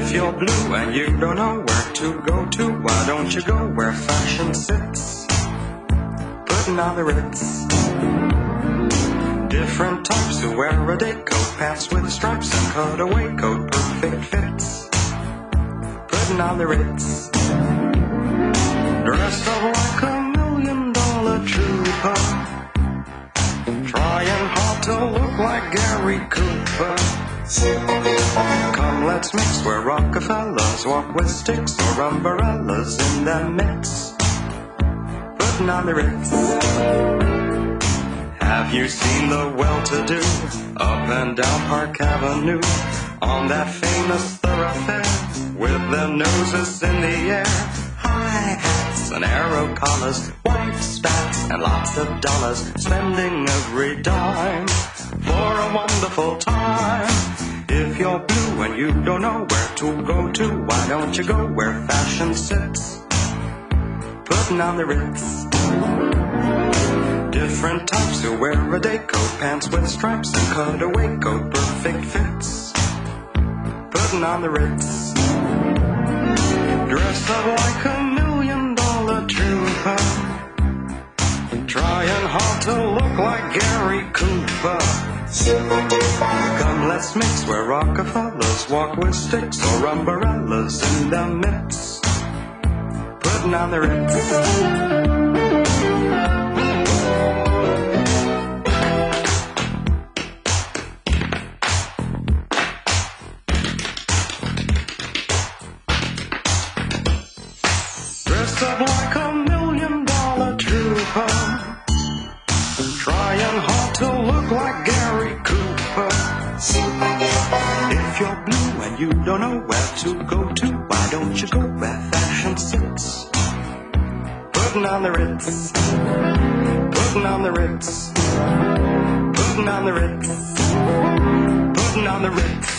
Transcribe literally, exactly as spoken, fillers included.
If you're blue and you don't know where to go to, why don't you go where fashion sits? Putting on the Ritz. Different types who wear a day coat, pants with stripes and cutaway coat, perfect fits. Putting on the Ritz. Dressed up like a million dollar trooper, trying hard to look like Gary Cooper. Come, let's mix where Rockefellers walk with sticks or umbrellas in their midst. Putting on the Ritz. Have you seen the well-to-do up and down Park Avenue on that famous thoroughfare with their noses in the air? High hats and arrow collars, white spats and lots of dollars, spending every dime for a wonderful time. If you're blue and you don't know where to go to, why don't you go where fashion sits? Putting on the Ritz. Different types who wear a day coat, pants with stripes and cutaway coat, perfect fits. Putting on the Ritz. Dressed up like a million dollar trooper, trying hard to look like Gary Cooper. Come, let's mix where Rockefellers walk with sticks or umbrellas in their midst. Putting on the Ritz. Dressed up like a million dollar trooper, trying hard to look like Gary Cooper. If you're blue and you don't know where to go to, why don't you go where fashion sits? Putting on the Ritz. Putting on the Ritz. Putting on the Ritz. Putting on the Ritz.